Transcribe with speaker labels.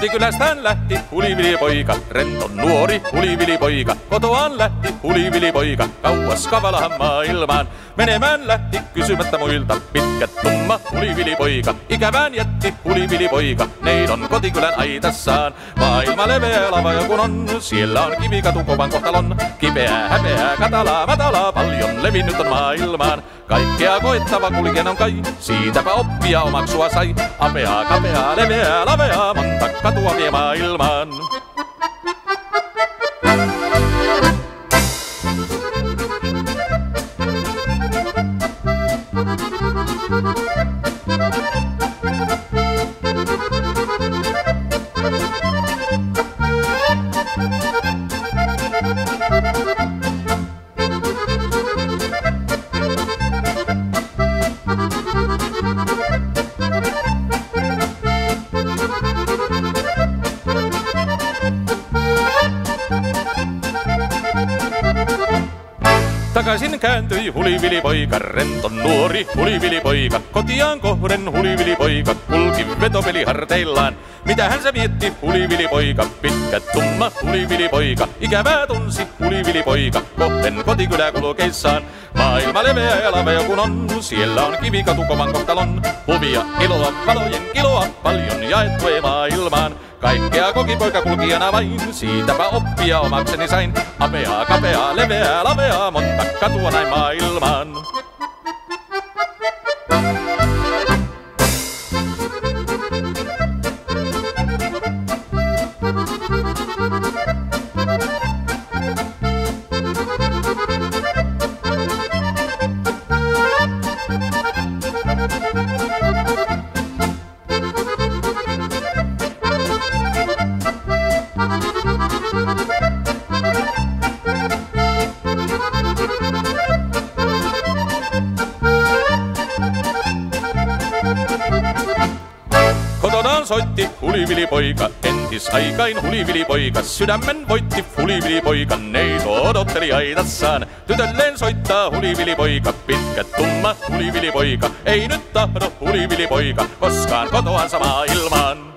Speaker 1: Kotikylästään lähti hulivilipoika, rento nuori hulivilipoika. Kotoaan lähti hulivilipoika, kauas kavalahan maailmaan. Menemään lähti kysymättä muilta, pitkä tumma hulivilipoika. Ikävään jätti hulivilipoika, neidon kotikylän aitassaan. Maailma leveä lava kun on, siellä on kivikatu kovan kohtalon. Kipeää, häpeää, katalaa, matalaa, paljon levinnyt on maailmaan. Kaikkea koettava kulken on kai, siitäpä oppia omaksua sai. Apeaa, kapeaa, leveää, laveaa, monta katua vie maailmaan. Takaisin kääntyi hulivilipoika, renton nuori hulivilipoika. Kotiaan kohden hulivilipoika, kulki vetopeli harteillaan. Mitähän se mietti hulivilipoika, pitkä tumma hulivilipoika. Ikävää tunsi hulivilipoika, kohden kotikylää kulkeissaan. Maailma leveä ja lavea kun on, siellä on kivikatu kovan kohtalon. Huvia, iloa, valojen iloa, paljon jaettua maailmaan. Kaikkea koki poika kulkijana vain, siitäpä oppia omakseni sain. Apeaa, kapeaa, leveää, laveaa, monta katua näin maailmaan. Kotonaan soitti hulivilipoika, entisaikain hulivilipoika. Sydämen voitti hulivilipoika, neito odotteli aitassaan. Tytölleen soittaa hulivilipoika, pitkä tumma hulivilipoika. Ei nyt tahdo hulivilipoika, koskaan kotoansa maailmaan.